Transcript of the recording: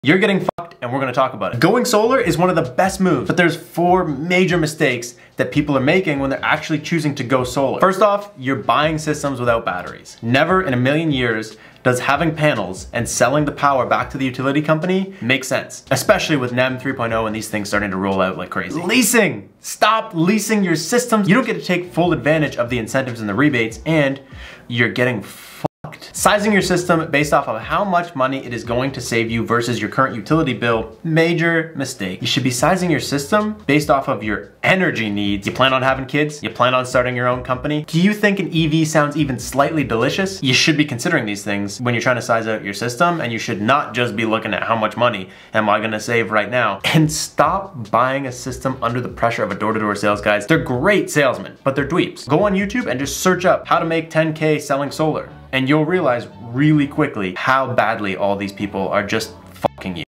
You're getting fucked and we're gonna talk about it. Going solar is one of the best moves, but there's 4 major mistakes that people are making when they're actually choosing to go solar. First off, you're buying systems without batteries. Never in a million years does having panels and selling the power back to the utility company make sense, especially with NEM 3.0 and these things starting to roll out like crazy. Leasing! Stop leasing your systems. You don't get to take full advantage of the incentives and the rebates, and you're getting fucked. Sizing your system based off of how much money it is going to save you versus your current utility bill, major mistake. You should be sizing your system based off of your energy needs. You plan on having kids? You plan on starting your own company? Do you think an EV sounds even slightly delicious? You should be considering these things when you're trying to size out your system, and you should not just be looking at how much money am I gonna save right now. And stop buying a system under the pressure of a door-to-door sales guys. They're great salesmen, but they're dweebs. Go on YouTube and just search up how to make 10K selling solar, and you'll realize really quickly how badly all these people are just fucking you.